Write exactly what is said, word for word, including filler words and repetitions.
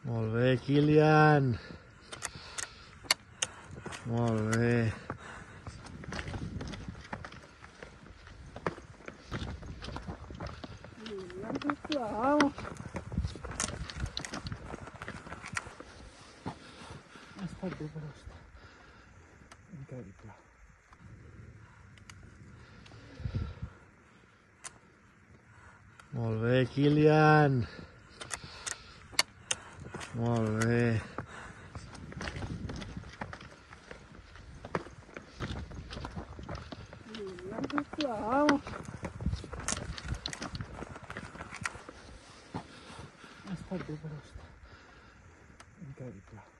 Molt bé, Kilian. Molt bé. Sisplau. Ha estat bé, però està increïble. Molt bé, Kilian. Molt bé. Sisplau. Ha estat bé, però està increïble.